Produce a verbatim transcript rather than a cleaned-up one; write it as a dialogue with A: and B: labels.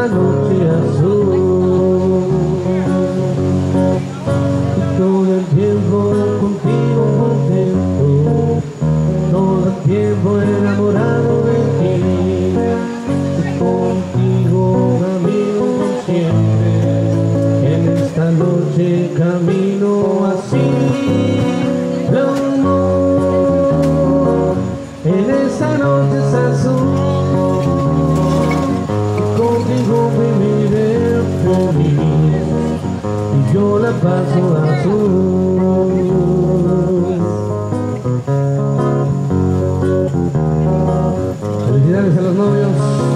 A: esta noche azul. Y todo el tiempo contigo contento, todo el tiempo enamorado de ti. Y contigo camino siempre, en esta noche camino así. Amor, en esta noche es azul, y contigo viviré feliz, y yo la paso azul. Felicidades a los novios.